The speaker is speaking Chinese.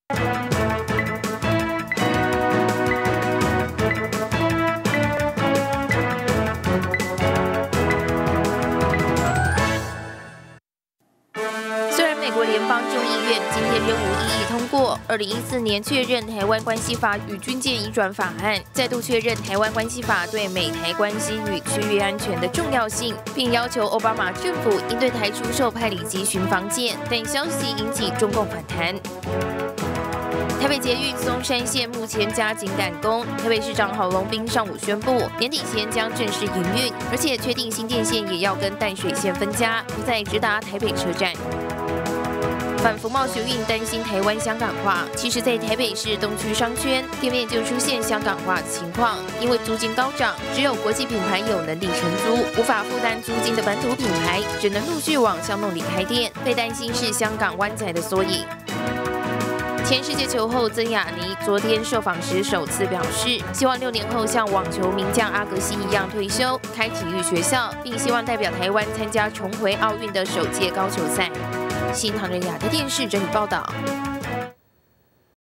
虽然美国联邦众议院今天仍无异议通过2014年确认《台湾关系法》与军舰移转法案，再度确认《台湾关系法》对美台关系与区域安全的重要性，并要求奥巴马政府应对台出售派里级巡防舰，但消息引起中共反弹。 台北捷运松山线目前加紧赶工，台北市长郝龙斌上午宣布，年底前将正式营运，而且确定新店线也要跟淡水线分家，不再直达台北车站。 反服贸学运担心台湾香港化，其实，在台北市东区商圈店面就出现香港化的情况，因为租金高涨，只有国际品牌有能力承租，无法负担租金的本土品牌只能陆续往巷弄里开店，被担心是香港湾仔的缩影。 前世界球后曾雅妮昨天受访时首次表示，希望6年后像网球名将阿格西一样退休，开体育学校，并希望代表台湾参加重回奥运的首届高球赛。新唐人亚太电视整理报道。